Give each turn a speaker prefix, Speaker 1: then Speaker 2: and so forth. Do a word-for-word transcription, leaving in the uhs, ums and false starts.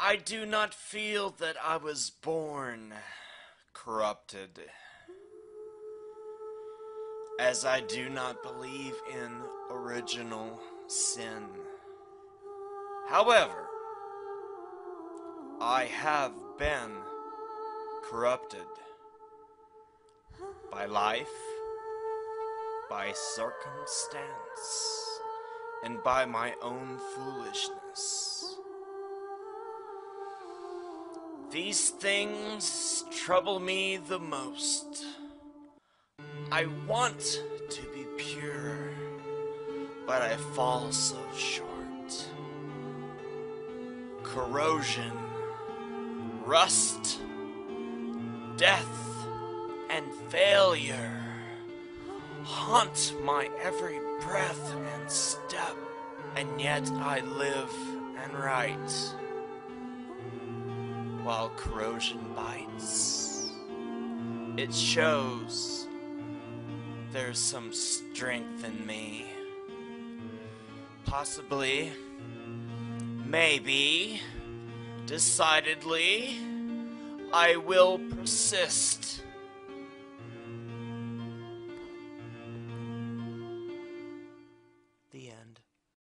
Speaker 1: I do not feel that I was born corrupted, as I do not believe in original sin. However, I have been corrupted by life, by circumstance, and by my own foolishness. These things trouble me the most. I want to be pure, but I fall so short. Corrosion, rust, death, and failure haunt my every breath and step, and yet I live and write, while corrosion bites. It shows there's some strength in me. Possibly, maybe, decidedly, I will persist